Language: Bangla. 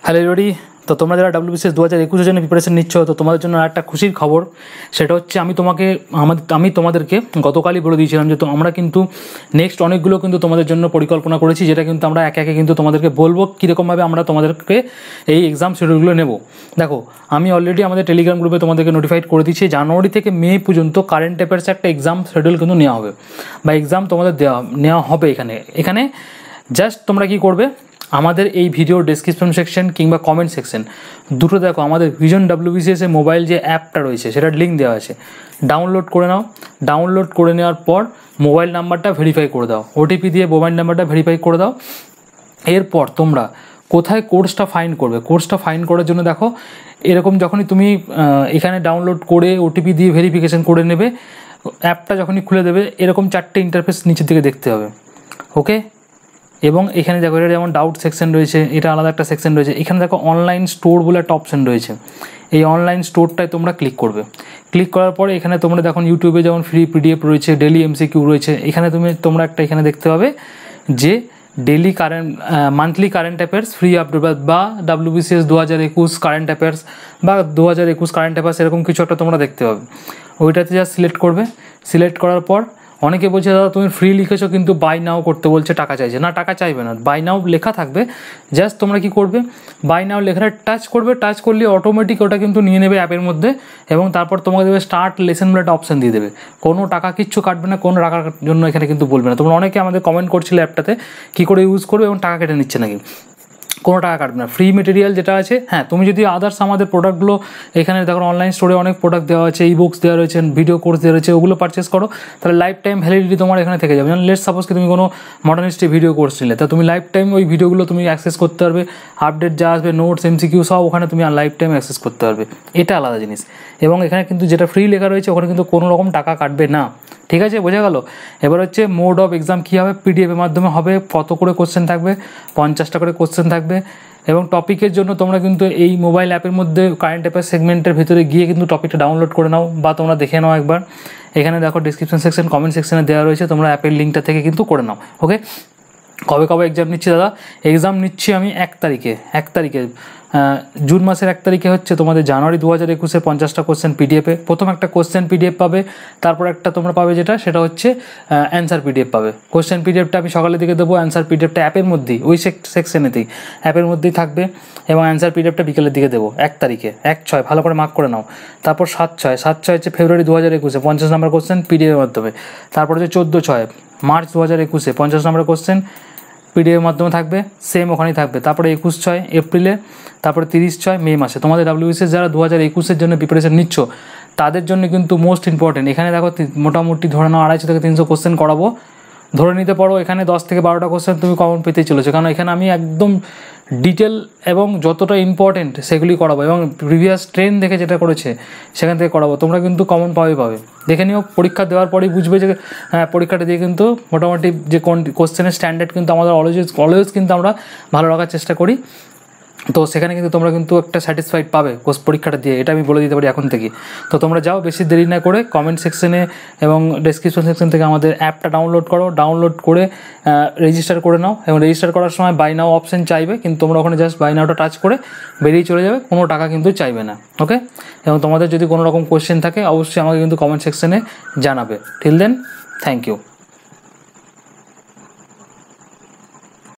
Hello everybody. তো তোমরা যারা WBCS 2021 জন্য প্রিপারেশন নিচ্ছ, তো তোমাদের জন্য একটা খুশির খবর। সেটা হচ্ছে আমি তোমাদেরকে গতকালই বলে দিয়েছিলাম যে আমরা কিন্তু নেক্সট অনেকগুলো কিন্তু তোমাদের জন্য পরিকল্পনা করেছি, যেটা কিন্তু আমরা একে একে কিন্তু তোমাদেরকে বলবো কীরকমভাবে আমরা তোমাদেরকে এই এক্সাম শিডিউলগুলো নেব। দেখো, আমি অলরেডি আমাদের টেলিগ্রাম গ্রুপে তোমাদেরকে নোটিফাইড করে দিচ্ছি, জানুয়ারি থেকে মে পর্যন্ত কারেন্ট অ্যাফেয়ার্সে একটা এক্সাম শিডিউল কিন্তু নেওয়া হবে বা এক্সাম তোমাদের নেওয়া হবে। এখানে জাস্ট তোমরা কী করবে, আমাদের এই ভিডিও ডেসক্রিপশন সেকশন কিংবা কমেন্ট সেকশন দুটো দেখো, আমাদের ভিশন WBCS এর মোবাইল যে অ্যাপটা রয়েছে সেটার লিঙ্ক দেওয়া আছে, ডাউনলোড করে নাও। ডাউনলোড করে নেওয়ার পর মোবাইল নাম্বারটা ভেরিফাই করে দাও, OTP দিয়ে মোবাইল নাম্বারটা ভেরিফাই করে দাও। এরপর তোমরা কোথায় কোর্সটা ফাইন্ড করবে, কোর্সটা ফাইন্ড করার জন্য দেখো এরকম যখনই তুমি এখানে ডাউনলোড করে OTP দিয়ে ভেরিফিকেশন করে নেবে, অ্যাপটা যখনই খুলে দেবে এরকম 4টে ইন্টারফেস নিচের দিকে দেখতে হবে। ওকে, এবং এখানে দেখো এটা যেমন ডাউট সেকশন রয়েছে, এটা আলাদা একটা সেকশন রয়েছে। এখানে দেখো অনলাইন স্টোর বলে একটা অপশান রয়েছে, এই অনলাইন স্টোরটায় তোমরা ক্লিক করবে। ক্লিক করার পরে এখানে তোমরা দেখো ইউটিউবে যেমন ফ্রি PDF রয়েছে, ডেলি MCQ রয়েছে। এখানে তোমরা একটা এখানে দেখতে পাবে যে daily monthly current affairs free update বা WBCS 2021 কারেন্ট অ্যাফেয়ার্স বা 2021 কারেন্ট অ্যাফেয়ার্স, এরকম কিছু একটা তোমরা দেখতে পাবে। ওইটাতে জাস্ট সিলেক্ট করবে। সিলেক্ট করার পর অনেকে বলছে দাদা তুমি ফ্রি লিখেছো কিন্তু বাই নাও করতে বলছে, টাকা চাইছে না। টাকা চাইবে না, বাই নাও লেখা থাকবে। জাস্ট তোমরা কি করবে, বাই নাও লেখাটা টাচ করবে। টাচ করলে অটোমেটিক ওটা কিন্তু নিয়ে নেবে অ্যাপের মধ্যে, এবং তারপর তোমাকে দেবে স্টার্ট লেসন বলে একটা অপশান দিয়ে দেবে। কোনো টাকা কিচ্ছু কাটবে না, কোনো টাকার জন্য এখানে কিন্তু বলবে না। তোমরা অনেকে আমাদের কমেন্ট করছিলে অ্যাপটাতে কী করে ইউজ করবে এবং টাকা কেটে নিচ্ছে নাকি। কোনো টাকা কাটবে না, ফ্রি মেটেরিয়াল যেটা আছে। হ্যাঁ, তুমি যদি আদার্স আমাদের প্রোডাক্টগুলো এখানে দেখো অনলাইন স্টোরে অনেক প্রোডাক্ট দেওয়া আছে, বুকস দেওয়া রয়েছে, ভিডিও কোর্স দেওয়া রয়েছে, ওগুলো পারচেস করো, তাহলে লাইফ টাইম ভ্যালিডিটি তোমার এখানে থেকে যাবে। যেমন লেটস সাপোজ কি তুমি কোনো মডার্ন হিস্ট্রি ভিডিও কোর্স নিলে, তা তুমি লাইফ টাইম ওই ভিডিওগুলো তুমি অ্যাক্সেস করতে পারবে। আপডেট যা আসবে, নোটস, MCQ সব ওখানে তুমি লাইফ টাইম অ্যাক্সেস করতে পারবে। এটা আলাদা জিনিস। এবং এখানে কিন্তু যেটা ফ্রি লেখা রয়েছে ওখানে কিন্তু কোনো রকম টাকা কাটবে না। ঠিক আছে, বোঝা গেল? এবার হচ্ছে মোড অফ এক্সাম কী হবে, PDF এর মাধ্যমে হবে। কত করে কোশ্চেন থাকবে? 50টা করে কোশ্চেন থাকবে। এবং টপিকের জন্য তোমরা কিন্তু এই মোবাইল অ্যাপের মধ্যে কারেন্ট অ্যাফেয়ার সেগমেন্টের ভিতরে গিয়ে কিন্তু টপিকটা ডাউনলোড করে নাও বা তোমরা দেখে নাও একবার। এখানে দেখো ডিসক্রিপশন সেকশন, কমেন্ট সেকশনে দেওয়া রয়েছে, তোমরা অ্যাপের লিঙ্কটা থেকে কিন্তু করে নাও। ওকে, কবে এক্সাম নিচ্ছি দাদা? এক্সাম নিচ্ছি আমি 1 তারিখে জুন মাসের 1 তারিখে হচ্ছে তোমাদের জানুয়ারি 2021-এ 50টা কোশ্চেন PDF-এ। প্রথম একটা কোশ্চেন PDF পাবে, তারপর একটা তোমরা পাবে সেটা হচ্ছে অ্যান্সার PDF পাবে। কোশ্চেন PDFটা আমি সকালের দিকে দেবো, অ্যান্সার PDFটা অ্যাপের মধ্যেই ওই সেকশনেতেই অ্যাপের মধ্যেই থাকবে, এবং অ্যান্সার PDFটা বিকেলের দিকে দেবো 1 তারিখে। 1/6 ভালো করে মার্ক করে নাও। তারপর 7/6 হচ্ছে ফেব্রুয়ারি 2021-এ 50 নম্বর কোশ্চেন PDF-এর মাধ্যমে। তারপর হচ্ছে 14/6 মার্চ 2021-এ 50 নম্বর কোশ্চেন PDF-এর মাধ্যমে থাকবে, সেম ওখানেই থাকবে। তারপরে 21/6 এপ্রিলে, তারপরে 30/6 মে মাসে। তোমাদের WBCS যারা 2021-এর জন্য প্রিপারেশন নিচ্ছ তাদের জন্য কিন্তু মোস্ট ইম্পর্টেন্ট। এখানে দেখো মোটামুটি ধরে নাও 250 থেকে 300 কোশ্চেন করাবো, ধরে নিতে পারো। এখানে 10 থেকে 12টা কোশ্চেন তুমি কমন পেতেই চলেছো, কারণ এখানে আমি একদম ডিটেল এবং যতটা ইম্পর্টেন্ট সেগুলি করাবো, এবং প্রিভিয়াস ট্রেন দেখে যেটা করেছে সেখান থেকে করাবো। তোমরা কিন্তু কমন পাবে। দেখে নিও, পরীক্ষা দেওয়ার পরেই বুঝবে যে পরীক্ষাটা দিয়ে কিন্তু মোটামুটি যে কোশ্চেনের স্ট্যান্ডার্ড কিন্তু আমাদের অলওয়েজ কিন্তু আমরা ভালো রাখার চেষ্টা করি। তো সেখানে কিন্তু তোমরা কিন্তু একটা স্যাটিসফাইড পাবে পরীক্ষাটা দিয়ে, এটা আমি বলে দিতে পারি এখন থেকে। তো তোমরা যাও, বেশি দেরি না করে কমেন্ট সেকশনে এবং ডেসক্রিপশন সেকশন থেকে আমাদের অ্যাপটা ডাউনলোড করো। ডাউনলোড করে রেজিস্টার করে নাও, এবং রেজিস্টার করার সময় বাই নাও অপশান চাইবে, কিন্তু তোমরা ওখানে জাস্ট বাই নাওটা টাচ করে বেরিয়ে চলে যাবে, কোনো টাকা কিন্তু চাইবে না। ওকে, এবং তোমাদের যদি কোনো রকম কোয়েশ্চেন থাকে অবশ্যই আমাকে কিন্তু কমেন্ট সেকশনে জানাবে। Till then, thank you.